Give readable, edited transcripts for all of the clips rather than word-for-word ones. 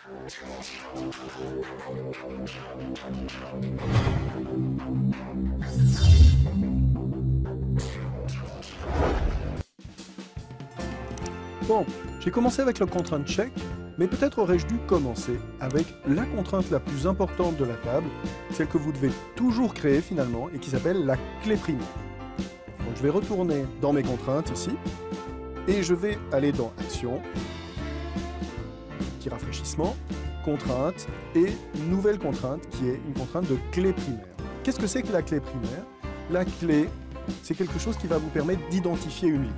Bon, j'ai commencé avec la contrainte check, mais peut-être aurais-je dû commencer avec la contrainte la plus importante de la table, celle que vous devez toujours créer finalement, et qui s'appelle la clé primaire. Donc je vais retourner dans mes contraintes ici, et je vais aller dans Action, petit rafraîchissement, contrainte, et nouvelle contrainte qui est une contrainte de clé primaire. Qu'est-ce que c'est que la clé primaire? La clé, c'est quelque chose qui va vous permettre d'identifier une ligne.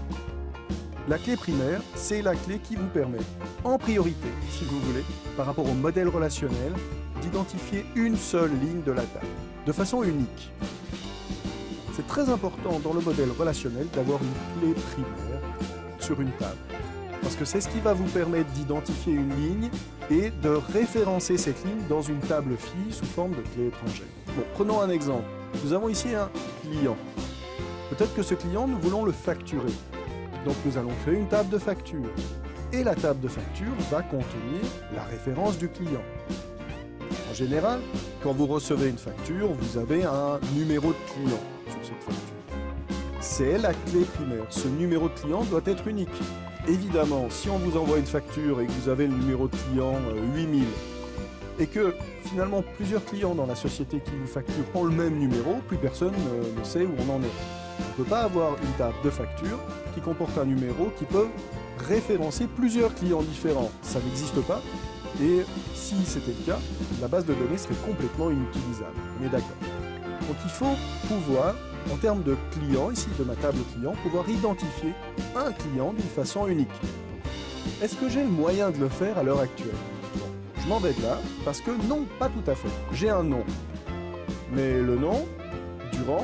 La clé primaire, c'est la clé qui vous permet, en priorité, si vous voulez, par rapport au modèle relationnel, d'identifier une seule ligne de la table, de façon unique. C'est très important dans le modèle relationnel d'avoir une clé primaire sur une table, parce que c'est ce qui va vous permettre d'identifier une ligne et de référencer cette ligne dans une table phi sous forme de clé étrangère. Bon, prenons un exemple. Nous avons ici un client. Peut-être que ce client, nous voulons le facturer. Donc nous allons créer une table de facture. Et la table de facture va contenir la référence du client. En général, quand vous recevez une facture, vous avez un numéro de client sur cette facture. C'est la clé primaire. Ce numéro de client doit être unique. Évidemment, si on vous envoie une facture et que vous avez le numéro de client 8000, et que finalement plusieurs clients dans la société qui vous facturent ont le même numéro, plus personne ne sait où on en est. On ne peut pas avoir une table de facture qui comporte un numéro qui peut référencer plusieurs clients différents. Ça n'existe pas. Et si c'était le cas, la base de données serait complètement inutilisable. On est d'accord. Donc il faut pouvoir, en termes de clients, ici de ma table client, pouvoir identifier un client d'une façon unique. Est-ce que j'ai le moyen de le faire à l'heure actuelle? Bon, je m'en vais de là, parce que non, pas tout à fait. J'ai un nom. Mais le nom, Durand,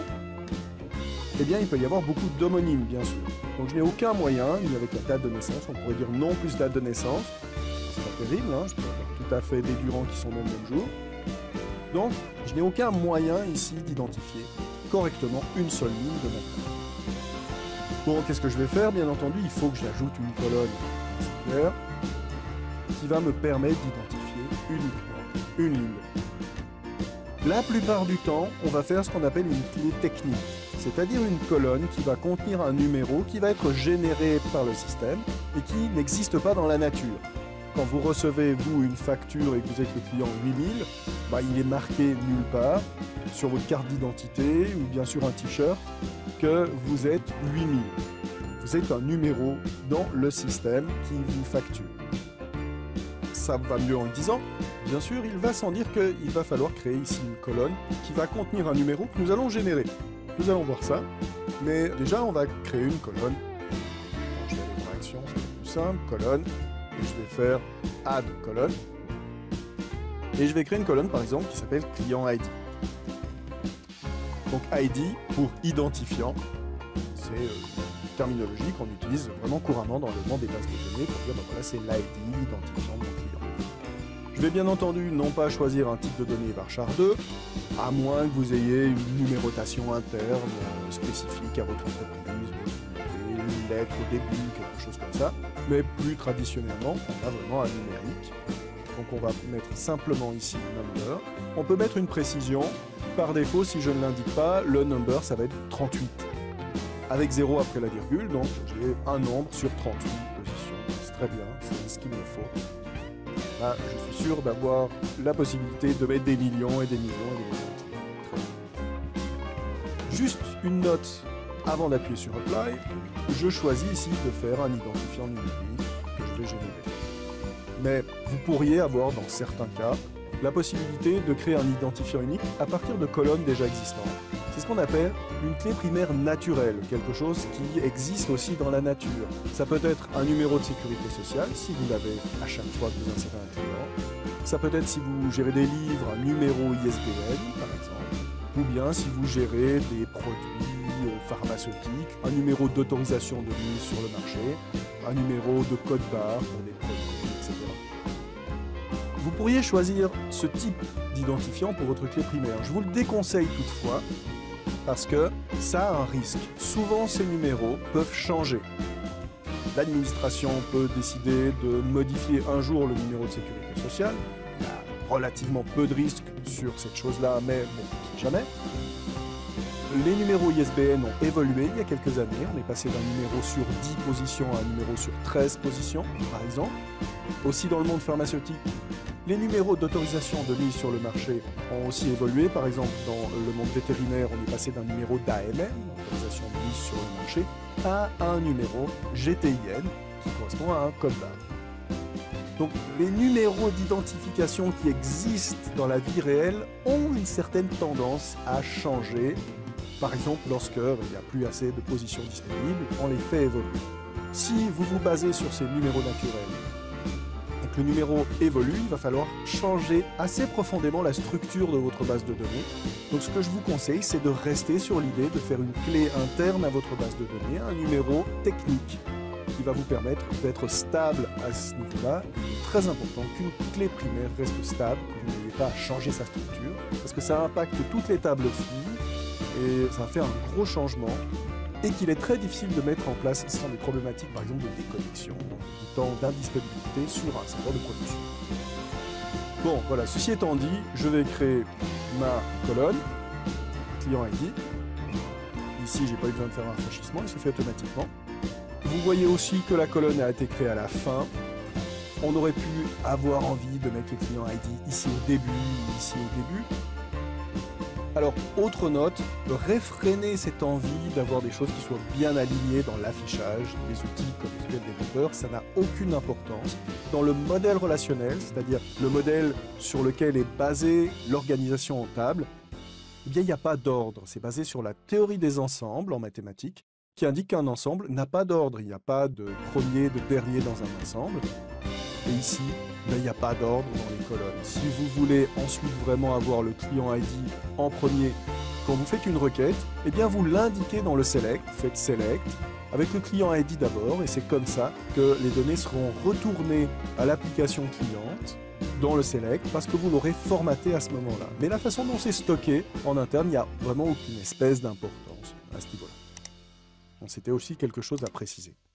eh bien, il peut y avoir beaucoup d'homonymes, bien sûr. Donc, je n'ai aucun moyen, ni avec la date de naissance, on pourrait dire nom plus date de naissance. C'est pas terrible, hein, je peux avoir tout à fait des Durand qui sont nés le même jour. Donc, je n'ai aucun moyen ici d'identifier correctement une seule ligne de ma table. Bon, qu'est-ce que je vais faire? Bien entendu, il faut que j'ajoute une colonne claire qui va me permettre d'identifier uniquement une ligne. La plupart du temps, on va faire ce qu'on appelle une clé technique. C'est-à-dire une colonne qui va contenir un numéro qui va être généré par le système et qui n'existe pas dans la nature. Quand vous recevez, vous, une facture et que vous êtes le client 8000, il est marqué nulle part, sur votre carte d'identité ou bien sur un t-shirt, que vous êtes 8000. Vous êtes un numéro dans le système qui vous facture. Ça va mieux en le disant. Bien sûr, il va sans dire qu'il va falloir créer ici une colonne qui va contenir un numéro que nous allons générer. Nous allons voir ça, mais déjà on va créer une colonne. Bon, je vais aller dans Action, c'est plus simple, colonne, et je vais faire Add colonne. Et je vais créer une colonne par exemple qui s'appelle Client ID. Donc ID pour identifiant, c'est une terminologie qu'on utilise vraiment couramment dans le monde des bases de données pour dire voilà c'est l'ID, l'identifiant de mon client. Je vais bien entendu non pas choisir un type de données varchar 2, à moins que vous ayez une numérotation interne spécifique à votre entreprise, une lettre au début, quelque chose comme ça. Mais plus traditionnellement, on a vraiment un numérique. Donc on va mettre simplement ici number. On peut mettre une précision. Par défaut, si je ne l'indique pas, le number, ça va être 38. Avec 0 après la virgule, donc j'ai un nombre sur 38 positions. C'est très bien, c'est ce qu'il me faut. Là, je suis sûr d'avoir la possibilité de mettre des millions et des millions et des millions. Juste une note avant d'appuyer sur Apply, je choisis ici de faire un identifiant numérique que je vais générer. Mais vous pourriez avoir dans certains cas la possibilité de créer un identifiant unique à partir de colonnes déjà existantes. C'est ce qu'on appelle une clé primaire naturelle, quelque chose qui existe aussi dans la nature. Ça peut être un numéro de sécurité sociale, si vous l'avez à chaque fois que vous insérez un client. Ça peut être si vous gérez des livres, un numéro ISBN, par exemple. Ou bien si vous gérez des produits pharmaceutiques, un numéro d'autorisation de mise sur le marché, un numéro de code barre pour des produits, etc. Vous pourriez choisir ce type d'identifiant pour votre clé primaire. Je vous le déconseille toutefois, parce que ça a un risque. Souvent, ces numéros peuvent changer. l'administration peut décider de modifier un jour le numéro de sécurité sociale. Il y a relativement peu de risques sur cette chose-là, mais bon, on ne sait jamais. Les numéros ISBN ont évolué il y a quelques années. On est passé d'un numéro sur 10 positions à un numéro sur 13 positions, par exemple. Aussi dans le monde pharmaceutique, les numéros d'autorisation de mise sur le marché ont aussi évolué. Par exemple, dans le monde vétérinaire, on est passé d'un numéro d'AMM, autorisation de mise sur le marché, à un numéro GTIN, qui correspond à un code barre. Donc, les numéros d'identification qui existent dans la vie réelle ont une certaine tendance à changer. Par exemple, lorsqu'il n'y a plus assez de positions disponibles, on les fait évoluer. Si vous vous basez sur ces numéros naturels et que le numéro évolue, il va falloir changer assez profondément la structure de votre base de données. Donc ce que je vous conseille, c'est de rester sur l'idée de faire une clé interne à votre base de données, un numéro technique qui va vous permettre d'être stable à ce niveau-là. Il est très important qu'une clé primaire reste stable, que vous n'ayez pas à changer sa structure, parce que ça impacte toutes les tables filles, et ça fait un gros changement et qu'il est très difficile de mettre en place sans des problématiques par exemple de déconnexion, du temps d'indisponibilité sur un serveur de production. Bon voilà, ceci étant dit, je vais créer ma colonne, client ID. Ici j'ai pas eu besoin de faire un rafraîchissement, il se fait automatiquement. Vous voyez aussi que la colonne a été créée à la fin. On aurait pu avoir envie de mettre le client ID ici au début, ici au début. Alors, autre note, réfréner cette envie d'avoir des choses qui soient bien alignées dans l'affichage, les outils comme les outils de développeurs, ça n'a aucune importance. Dans le modèle relationnel, c'est-à-dire le modèle sur lequel est basée l'organisation en table, eh bien, il n'y a pas d'ordre. C'est basé sur la théorie des ensembles en mathématiques, qui indique qu'un ensemble n'a pas d'ordre. Il n'y a pas de premier, de dernier dans un ensemble. Et ici, il n'y a pas d'ordre dans les colonnes. Si vous voulez ensuite vraiment avoir le client ID en premier, quand vous faites une requête, eh bien vous l'indiquez dans le select, vous faites select, avec le client ID d'abord, et c'est comme ça que les données seront retournées à l'application cliente dans le select, parce que vous l'aurez formaté à ce moment-là. Mais la façon dont c'est stocké en interne, il n'y a vraiment aucune espèce d'importance à ce niveau-là. Donc c'était aussi quelque chose à préciser.